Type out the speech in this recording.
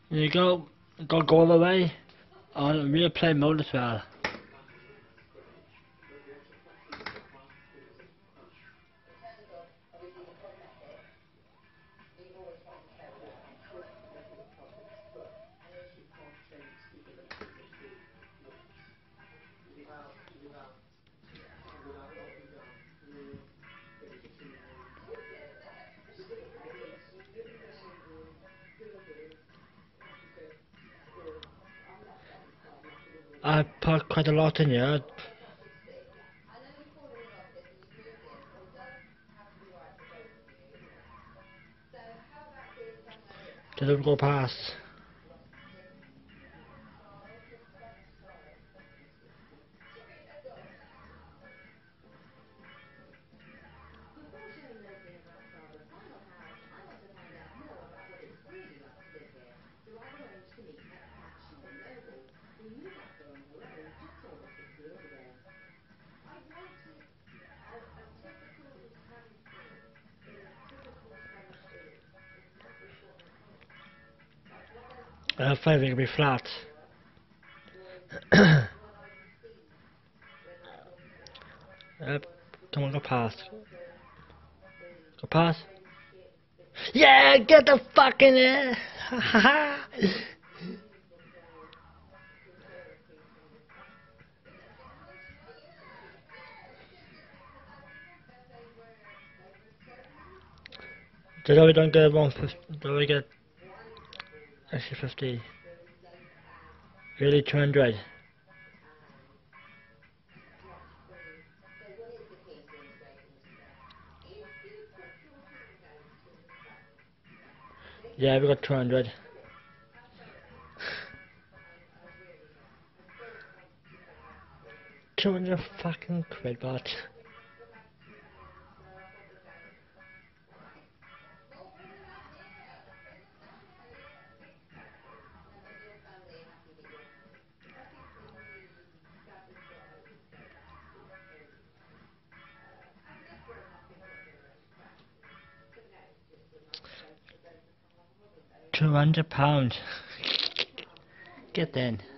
You go all the way on real play mode as well. I put quite a lot in here. They don't go past. I have 5 it'll be flat. Yep. Come on, go past. Go past. Yeah, get the fuck in there! Ha Did I don't get 150? Did I get extra 50? Really 200? Yeah, we got 200. 200 fucking quid, but. £200. Get in.